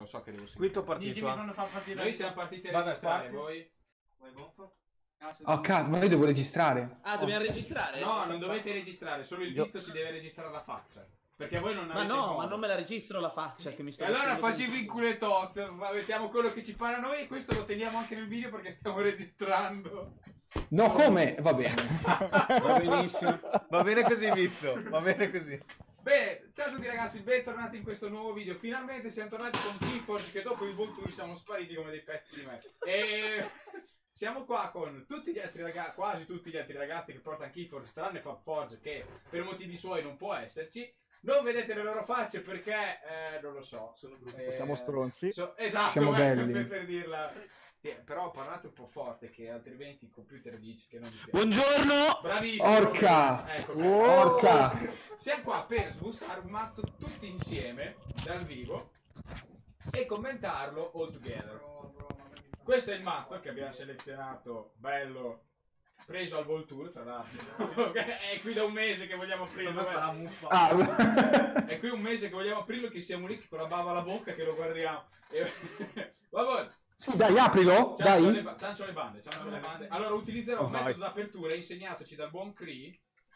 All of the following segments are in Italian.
so che devo seguire. Quinto partito. Ditemi quando fa partire. Noi siamo partiti a Vabbè, registrare, parti. voi? Vai, gonfo. Oh cazzo, ma io devo registrare. Ah, dobbiamo registrare? No, non dovete registrare, solo il dito si deve registrare la faccia. Perché voi non Ma avete no, modo. ma non me la registro la faccia che mi sto E allora facendo facevi in culetot, mettiamo quello che ci pare a noi e questo lo teniamo anche nel video perché stiamo registrando. No, come? Va bene. Va benissimo. Va bene così, Vizio. Va bene così. Bene, ciao a tutti ragazzi, bentornati in questo nuovo video. Finalmente siamo tornati con Keyforge che dopo il Voltour siamo spariti come dei pezzi di me. E siamo qua con tutti gli altri ragazzi, quasi tutti gli altri ragazzi che portano Keyforge, tranne FabForge che per motivi suoi non può esserci. Non vedete le loro facce perché, non lo so, sono brutti. Siamo stronzi. Esatto, Siamo belli. per dirla. Però parlate un po' forte che altrimenti il computer dice che non mi piace. Buongiorno! Bravissimo! Orca! Ecco, Orca! siamo qua per sbustare un mazzo tutti insieme, dal vivo, e commentarlo all together. Questo è il mazzo che abbiamo selezionato, bello, preso al Voltour, tra l'altro. È qui da un mese che vogliamo aprirlo. Ah, È qui un mese che vogliamo aprirlo, che siamo lì con la bava alla bocca che lo guardiamo. Vabbè. sì, dai, aprilo, dai. Ciancio le bande, ciancio le bande. Allora utilizzerò un metodo d'apertura insegnatoci dal buon Cree.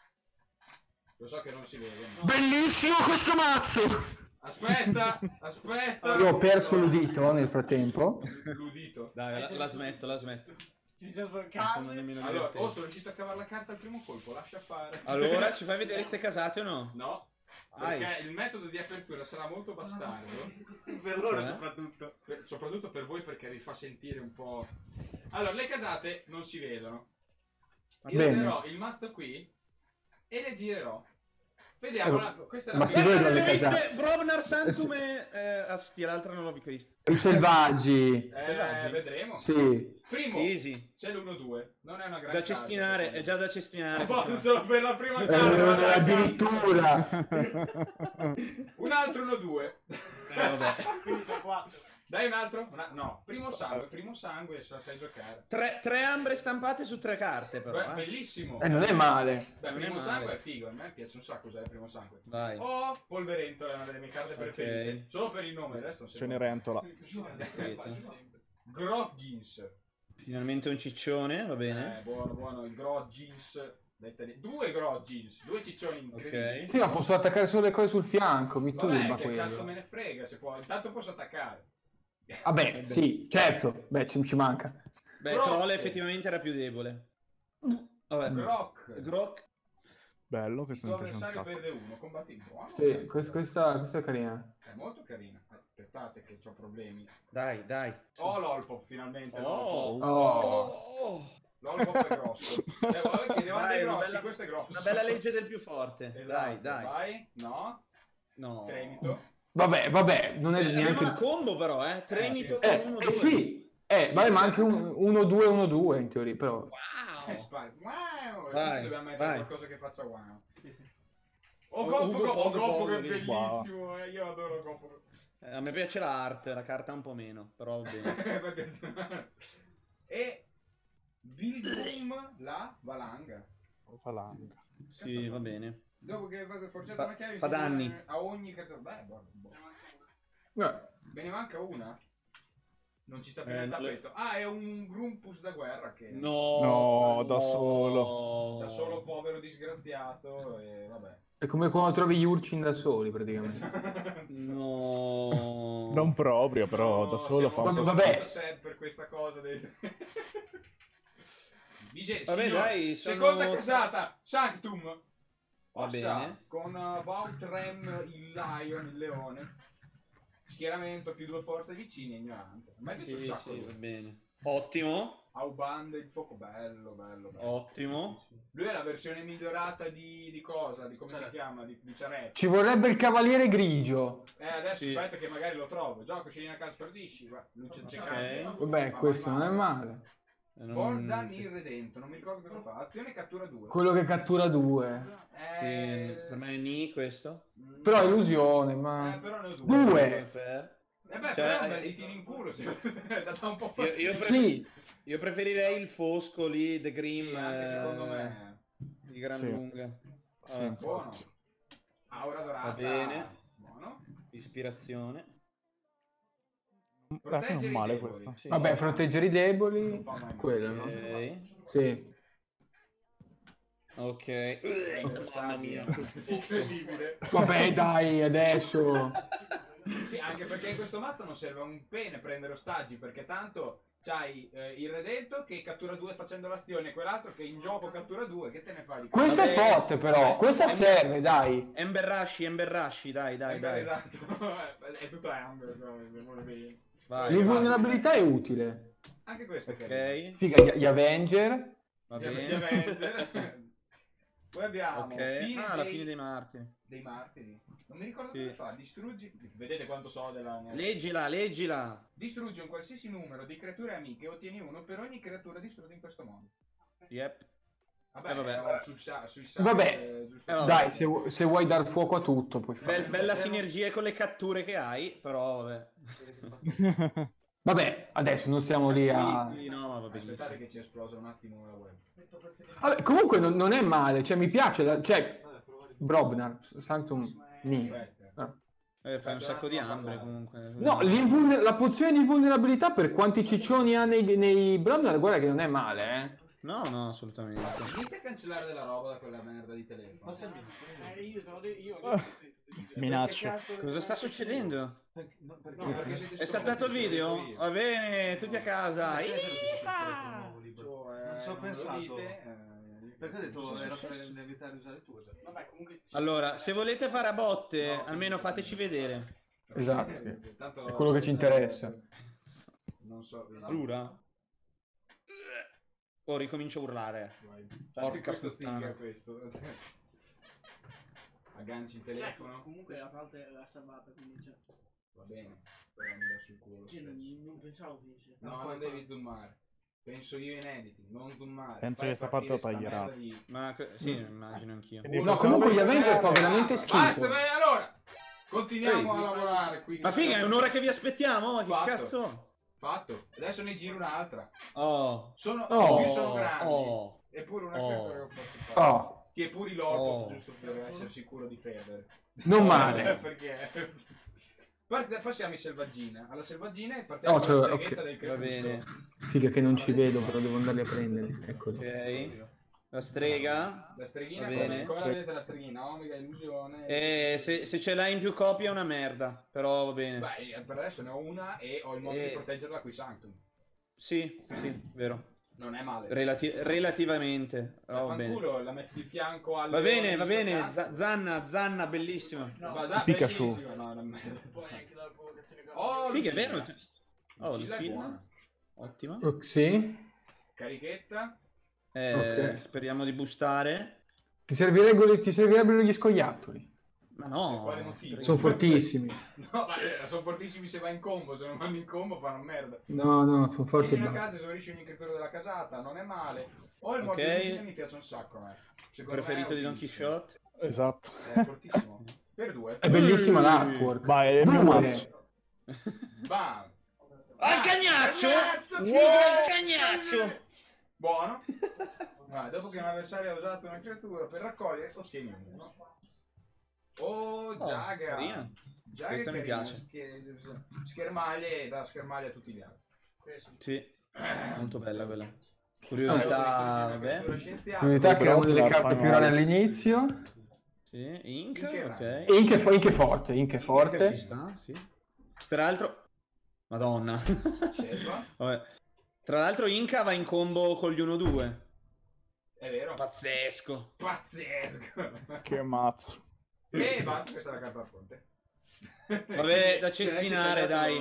Lo so che non si vede. No. Bellissimo questo mazzo! Aspetta, aspetta. Io ho perso l'udito nel frattempo. L'udito. Dai, la smetto, la smetto. Ci siamo per Non sono nemmeno Allora, divertente. sono riuscito a cavare la carta al primo colpo, lascia fare. Allora, ci fai vedere ste casate o no? No. Perché il metodo di apertura sarà molto bastardo. Per loro Cioè? soprattutto. Soprattutto per voi perché vi fa sentire un po'. Allora, le casate non si vedono. Io Bene. prenderò il mazzo qui e le girerò. Vediamo, questa è la Ma si prima. vedono le casate. Brobnar Santum e... Astia, l'altra non l'ho vista. I selvaggi. Selvaggi? Vedremo. Sì. Primo, Easy. c'è l'1-2. Non è una grande Da cestinare, è già da cestinare. solo per la prima carta. Addirittura. Un altro 1-2. Vabbè. Dai un altro? No, primo sangue se la sai giocare. Tre ambre stampate su 3 carte, però. Beh, bellissimo. Non è male. Beh, non primo è male. sangue è figo, a me piace un sacco usare il primo sangue. Vai. Oh, Polverento è una delle mie carte preferite. Solo per il nome, adesso non si Cenerentola. Groggins. Finalmente un ciccione, va bene. Buono, il Groggins. 2 Groggins, 2 ciccioni incredibili. Ok. Sì, ma posso attaccare solo le cose sul fianco, mi turba Vabbè, che cazzo quello. me ne frega se può. Intanto posso attaccare. Vabbè, sì, certo. Beh, ci manca. Beh, Grok. Troll effettivamente era più debole. Vabbè. Grok. Bello, questo mi Il tuo piace un avversario sacco. perde 1, combatti buono. Sì, questa è carina. È molto carina. Aspettate che ho problemi. Dai. Oh, l'Olpop finalmente. Oh. Oh. L'Olpop è grosso. Vabbè, che devo andare Dai, una grossi, bella- questo è grosso. Una bella legge del più forte. Esatto, Dai. Vai. No. No. Tremito. Vabbè, non è Abbiamo neanche... una combo però, Tremito sì. con 1-2. Sì. Vabbè, ma anche un 1-2-1-2 in teoria, però... Wow. Spari. Wow. Vai, Adesso dobbiamo mettere vai. qualcosa che faccia wow. Ugo Goppo che è Poggi. bellissimo. Io adoro Goppo. A me piace l'arte, la carta un po' meno, però va bene. E Bilgrim la valanga. Valanga. Sì, va bene. Dopo che vado forgiato una chiave Fa danni. a ogni carta. Beh, boh. Beh, Me ne manca una. Non ci sta più nel no, tappeto. Ah, è un Grumpus da guerra che No, da solo. da solo povero disgraziato e vabbè. è come quando trovi gli urcini da soli, praticamente. No. Non proprio, però da solo fa un siamo po'. Vabbè. molto sad per questa cosa del... Miseria, Vabbè, signori. dai, sono- Seconda casata, Sanctum. Va Ossa, bene. con Bautrem il Lion, il leone. Schieramento più 2 forze vicine, ignorante. A me piace un Sì, sacco. va bene. Ottimo. Aubande, il fuoco, bello. Ottimo. Lui è la versione migliorata di cosa? Di come si chiama? Di Ciaretti. Ci vorrebbe il cavaliere grigio. Adesso Sì. aspetta che magari lo trovo. Gioco, scegli una casa, perdisci. Luce Ok. Vabbè, questo non è male. Bordan irredento, non mi ricordo cosa fa. Azione cattura 2. Quello che cattura 2. Sì, per me è Ni questo. Però illusione, ma... Però ne ho 2. 2! Per... Beh, Cioè, però li tiri in culo. Da un po' Io, fastidio. Sì! io preferirei il Fosco lì, The Grim. Sì, anche secondo me. Di gran Sì. lunga. Sì, Vabbè, Buono. infatti. Aura dorata. Va bene. Buono. ispirazione. Proteggere non i male deboli. questo. Sì. Vabbè, proteggere i deboli. Non fa mai Quello, no? Ok. Sì. Ok. Mamma mia. Incredibile. Vabbè, dai, adesso. Sì, anche perché in questo mazzo non serve un pene prendere ostaggi, perché tanto c'hai il redento che cattura 2 facendo l'azione, quell'altro che in gioco cattura 2, che te ne fai di Questa è Vabbè. forte, però. Questa serve, dai. Ember Rush, dai, dai. Esatto. È tutto Amber, però, vuole bene. Vai. L'invulnerabilità è utile. Anche questo è carino. Ok, Figa, gli Avenger. va Gli bene. Avenger. Poi abbiamo Ok. Ah, la fine dei martiri. dei martiri. Non mi ricordo Sì. come fa. Distruggi. Vedete quanto so della. Leggila. Distruggi un qualsiasi numero di creature amiche e ottieni uno per ogni creatura distrutta in questo modo. Yep. Vabbè, vabbè. sui Vabbè. giusto. Vabbè. Dai, se vuoi dar fuoco a tutto, puoi fare. Bella sinergia con le catture che hai, però vabbè. Vabbè, adesso non siamo lì a... Sì, no, ma va benissimo. Aspettate che ci è esploso un attimo la web. Vabbè, comunque non è male, cioè mi piace, cioè Brobnar, Sanctum Ni. Aspetta. Fai un sacco di hambre comunque. No, la pozione di vulnerabilità per quanti ciccioni ha nei Brobnar, guarda che non è male, eh. No, assolutamente. Inizia a cancellare della roba da quella merda di telefono. Minaccio. Cosa sta succedendo? No, perché siete È saltato il stronzi, video? sono io. Va bene, tutti a casa. Non ci ho pensato. Perché ho detto Cosa è era per successo? evitare di usare il tuo. Vabbè, comunque. Allora, se volete fare a botte, almeno fateci vedere. Esatto, Tanto- è quello che ci interessa. Non so. Allora. Oh, ricomincio a urlare. Porca Questo puttana. sticker questo. Agganci il telefono. Comunque la parte l'ha salvata, quindi cioè, Va bene. Però mi dà sul culo. cioè, non pensavo finisse. No, non devi zoomare. Penso io in editing, non zoomare. Penso Fai che sta parte partire lo sta taglierà. merda di- Ma sì, immagino anch'io. Quindi No, comunque gli Avenger fa veramente schifo. Basta, vai, allora. Continuiamo Ehi. a lavorare qui. Ma figa, è un'ora che vi aspettiamo? Ma che Fatto. cazzo? Fatto. Adesso ne giro un'altra. Oh. Sono, Oh. più sono grandi. Oh. Eppure una Oh. creatura che posso fare. Oh, Che pure i logo, Oh. giusto per essere sicuro di perdere. non male. Perché? Passiamo in selvaggina. Alla selvaggina e partiamo Oh, con cioè, la streghetta ok. del Va bene. Figa che non ci vedo, però devo andarli a prendere. Eccoli. Ok. La strega. La streghina, Va bene. come la vedete la streghina? Omega, illusione. Se ce l'hai in più copie è una merda. Però va bene. Beh, per adesso ne ho una e ho il modo di proteggerla qui Sanctum. Sì, vero. Non è male. Relativamente. Però va bene. Fanculo, la metti di fianco al Va bene, leone va di bene. sto cazzo. Zanna, bellissima. Ma dai, Pikachu. bellissimo. No, non merda. Poi anche la provocazione Oh, Figa, è Lucilla. vero? Oh, Lucilla è Lucilla. buona. Ottima. Oh, sì? Carichetta. Ok. Speriamo di boostare. Ti servirebbero gli scoiattoli. Ma Per no. quale motivo? Sono fortissimi. No, ma sono fortissimi se va in combo, se non vanno in combo fanno merda. No, sono forti e Tieni la basta. casa, esaurisci ogni creatura della casata, non è male. Ho il morto Ok. di Lucilla, mi piace un sacco a me. Secondo Preferito me è di Don utilissimo. Quixote. Esatto. È fortissimo. Per 2. È bellissima l'artwork. Vai, è il mio Due. mazzo. Bam. Al cagnaccio! Cagnaccio, Wow, figa! cagnaccio! Buono. Dopo che un avversario ha usato una creatura per raccogliere, ottieni uno. Oh, Jaga. carina. Jaga Questa è mi carina, piace. Schermaglie, da schermaglie a tutti gli altri. Sì, molto bella quella. Curiosità, vabbè. Comunità che era una delle Però carte fanno più rare male. all'inizio. Sì, Ink, Ink è ok. E Ink è forte, Ink è Ci forte. sta, sì. Tra l'altro... Madonna. Selva. Vabbè. Tra l'altro Inca va in combo con gli 1-2. È vero. Pazzesco. Pazzesco. Che mazzo. E basta, questa è la carta a fronte. Vabbè, da cestinare, dai.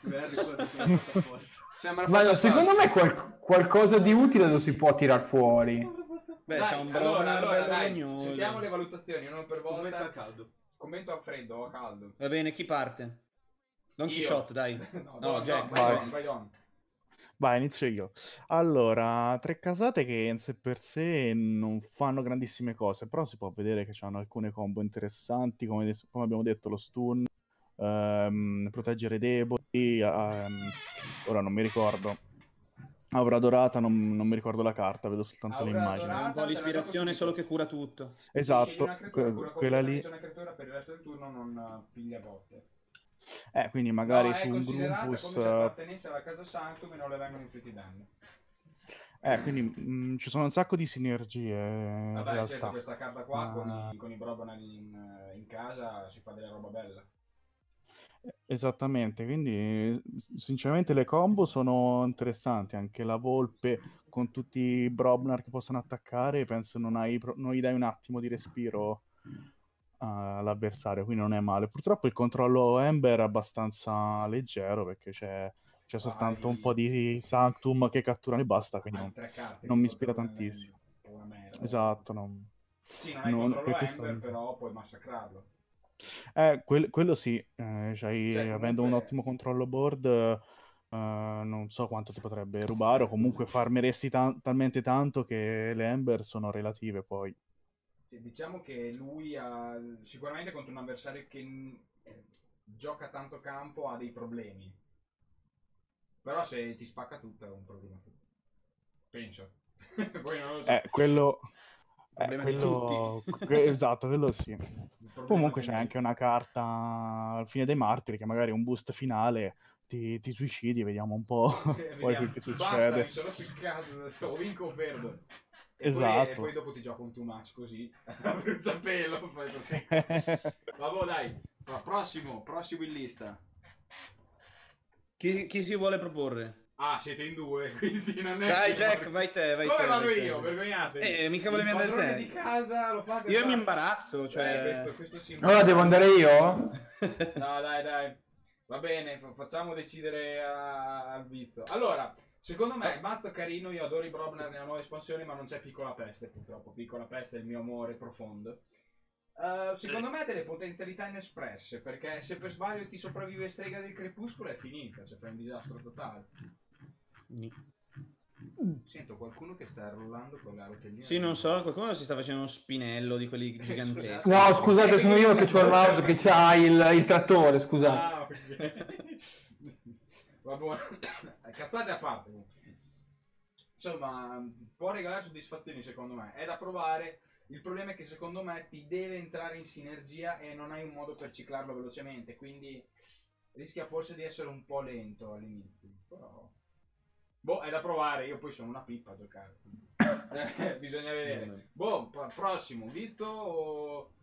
Sembra Ma fatta secondo me qualcosa di utile lo si può tirar fuori. Beh, Dai, c'è un allora, Brognar bello dai, legnoso. cerchiamo le valutazioni, uno per Commenta a volta. caldo. Commento a freddo o a caldo. Va bene, chi parte? Don Io. Quixote, dai. No, Jack. Vai Don. Vai, inizio io. Allora, 3 casate che in sé per sé non fanno grandissime cose, però si può vedere che hanno alcune combo interessanti, come abbiamo detto, lo stun, proteggere i deboli, ora non mi ricordo. Aura dorata, non mi ricordo la carta, vedo soltanto Aura l'immagine. dorata. Un po' l'ispirazione solo che cura tutto. Esatto, Scegli una creatura, cura quella lì. completamente una creatura per il resto del turno non piglia botte. Quindi magari No, è su un considerata Grumpus... come se appartenesse alla casa Sanctum e non le vengono inflitti danni. quindi ci sono un sacco di sinergie in Vabbè, realtà. certo, questa carta qua con i Brobnar in casa si fa della roba bella. Esattamente, quindi sinceramente le combo sono interessanti, anche la Volpe con tutti i Brobnar che possono attaccare, penso non gli dai un attimo di respiro all'avversario, quindi non è male. Purtroppo il controllo Ember è abbastanza leggero perché c'è soltanto un po' di Sanctum che catturano e basta, quindi Hai 3 carte non che mi ispira controllano tantissimo. l'Ember. Una merda. Esatto, Sì, non hai controllo per questo... Ember, però puoi massacrarlo. quello sì, avendo un comunque- ottimo controllo board, non so quanto ti potrebbe rubare, o comunque farmeresti talmente tanto che le Ember sono relative poi. Diciamo che lui ha sicuramente contro un avversario che gioca tanto campo ha dei problemi. Però se ti spacca tutto è un problema. Penso. Poi non lo so. Problema di Esatto, quello sì. Il problema Comunque c'è sempre- anche una carta al fine dei martiri che magari un boost finale ti suicidi, vediamo un po' poi Vediamo. che Basta, succede. mi sono ficcato, o vinco o perdo. E Esatto. poi dopo ti gioco un too much così, a bruciapelo, fai così. Vabbè dai, prossimo in lista. Chi si vuole proporre? Ah, siete in 2, quindi non è... Dai Jack, vai te, vai te. Come vado vai te. io? Vergognatevi. Mica volevi Il andare padrone te. di casa lo fate Io fare. mi imbarazzo, cioè... Questo sì. Allora devo andare io? No, dai. Va bene, facciamo decidere al vizio. Allora, secondo me il mazzo è carino, io adoro i Brobnar nella nuova espansione, ma non c'è Piccola Peste, purtroppo. Piccola Peste è il mio amore profondo. Secondo me ha delle potenzialità inespresse, perché se per sbaglio ti sopravvive Strega del Crepuscolo è finita, cioè fai un disastro totale. Sento qualcuno che sta rullando con la rotellina. Sì, non so, qualcuno si sta facendo uno spinello di quelli giganteschi. No, scusate, sono io che ho il mouse che c'ha il trattore, scusate. Ah, ok. Va buono. Cazzate a parte. Insomma, può regalare soddisfazioni secondo me. È da provare. Il problema è che secondo me ti deve entrare in sinergia e non hai un modo per ciclarlo velocemente. Quindi rischia forse di essere un po' lento all'inizio. Però... boh, è da provare. Io poi sono una pippa a giocare. Bisogna vedere. Boh, prossimo. Visto o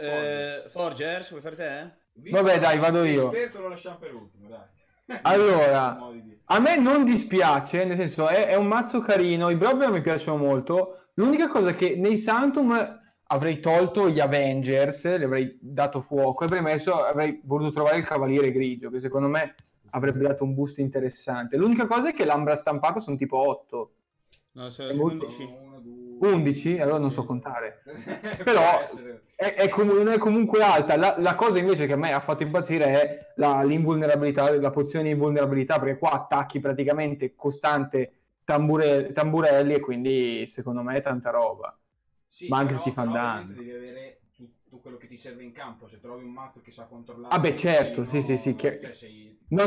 Forgers, vuoi fare te? Visto, Vabbè, dai, vado io. Esperto lo lasciamo per ultimo, dai. Allora, a me non dispiace, nel senso è un mazzo carino, i Brobnar mi piacciono molto. L'unica cosa è che nei Sanctum avrei tolto gli Avengers, li avrei dato fuoco, avrei voluto trovare il Cavaliere Grigio, che secondo me avrebbe dato un boost interessante. L'unica cosa è che l'ambra stampata sono tipo 8. No, È molto- 11. 11? Allora non so contare. Però non è comunque alta. La cosa invece che a me ha fatto impazzire è l'invulnerabilità, la pozione di invulnerabilità, perché qua attacchi praticamente costante tamburelli e quindi secondo me è tanta roba. Sì, Ma anche però- se ti fanno però danno. ovviamente devi avere tutto quello che ti serve in campo. Se trovi un mazzo che sa controllare... Ah beh, certo, sì, sì, sì, No,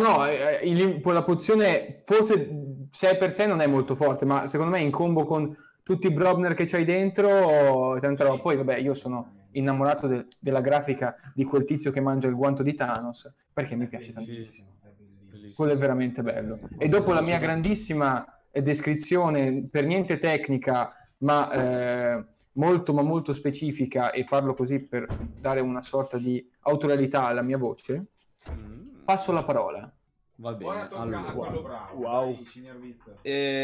la pozione forse 6 per 6 non è molto forte, ma secondo me in combo con tutti i Brobnar che c'hai dentro, tanta roba. Poi vabbè, io sono innamorato della grafica di quel tizio che mangia il guanto di Thanos, perché mi piace tantissimo. Quello è veramente bello. E dopo la mia grandissima descrizione, per niente tecnica, ma molto ma molto specifica, e parlo così per dare una sorta di autoralità alla mia voce, passo la parola. Va bene. Ora tocca Allora, a quello bravo. Wow. Dai, signor Vista.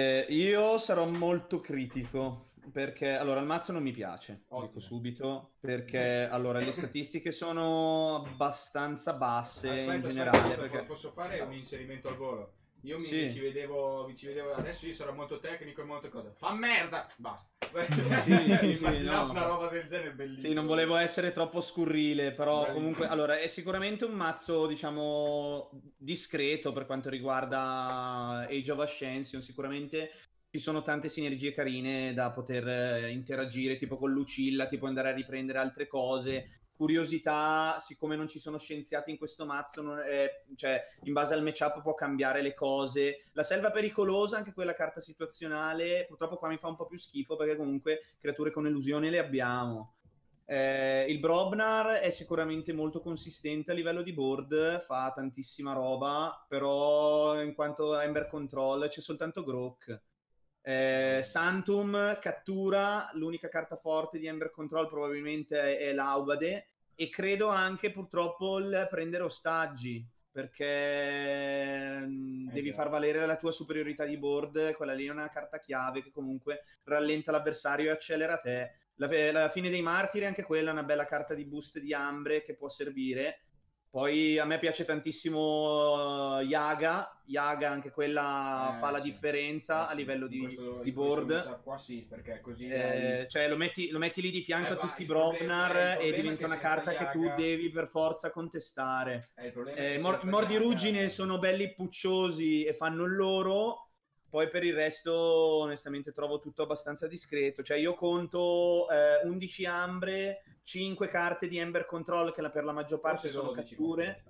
io sarò molto critico perché allora il mazzo non mi piace, Ottimo. dico subito, perché allora le statistiche sono abbastanza basse in generale. Perché... posso fare un inserimento al volo? Io Sì. ci vedevo adesso, io sarò molto tecnico e molte cose. Fa merda! Basta. Sì, Immaginavo no. una roba del genere bellissima. Sì, non volevo essere troppo scurrile, però Bravissimo. comunque allora è sicuramente un mazzo, diciamo, discreto per quanto riguarda Age of Ascension. Sicuramente ci sono tante sinergie carine da poter interagire, tipo con Lucilla, tipo andare a riprendere altre cose. Curiosità, siccome non ci sono scienziati in questo mazzo, cioè in base al matchup può cambiare le cose. La selva pericolosa, anche quella carta situazionale, purtroppo qua mi fa un po' più schifo perché comunque creature con illusione le abbiamo. Il Brobnar è sicuramente molto consistente a livello di board, fa tantissima roba, però in quanto a Ember Control c'è soltanto Grok. Santum cattura, l'unica carta forte di Ember Control probabilmente è l'Augade, e credo anche purtroppo il prendere ostaggi, perché devi far valere la tua superiorità di board. Quella lì è una carta chiave che comunque rallenta l'avversario e accelera te. La fine dei martiri, anche quella è una bella carta di boost di Ambre che può servire. Poi a me piace tantissimo Yaga, anche quella fa la differenza a livello di board. Qua sì, perché così cioè lo metti lì di fianco a tutti i Brobnar e diventa una carta che tu devi per forza contestare. I mordi ruggine sono belli pucciosi e fanno il loro. Poi per il resto onestamente trovo tutto abbastanza discreto. Cioè io conto 11 Ambre, 5 carte di Ember Control che per la maggior parte sono catture,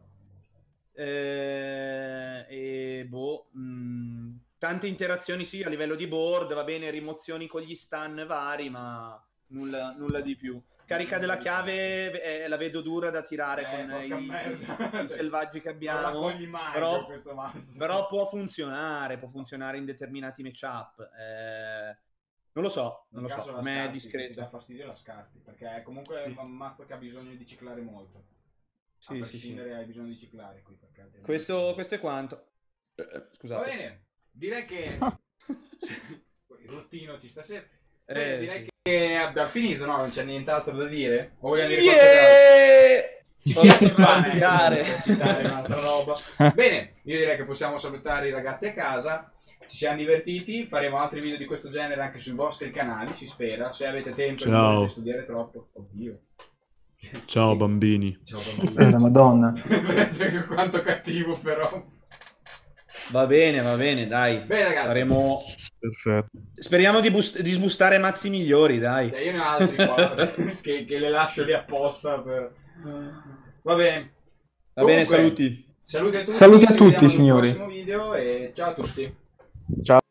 e tante interazioni sì a livello di board, va bene, rimozioni con gli stun vari, ma nulla di più. Carica della chiave la vedo dura da tirare con i selvaggi che abbiamo, però può funzionare in determinati matchup. Non lo so, a me è discreto. Se dà fastidio la scarti, perché comunque è un mazzo che ha bisogno di ciclare molto. A prescindere hai bisogno di ciclare qui. Questo è quanto. Scusate. Va bene, direi che... il rottino ci sta sempre. Direi che abbiamo finito, no? Non c'è nient'altro da dire? O vogliamo dire ci piace citare un'altra roba. Bene, io direi che possiamo salutare i ragazzi a casa. Ci siamo divertiti, faremo altri video di questo genere anche sui vostri canali, si spera, se avete tempo e non volete studiare troppo. Oddio. Ciao bambini. Ciao bambini. La Madonna. Quanto cattivo però. Va bene, dai. Bene ragazzi. Faremo... Perfetto. Speriamo di sboostare mazzi migliori, dai. Io ne ho altri qua che le lascio lì apposta per... Va bene. Va bene, saluti. Saluti a tutti. Saluti a tutti, signori. Prossimo video e ciao a tutti. Ciao.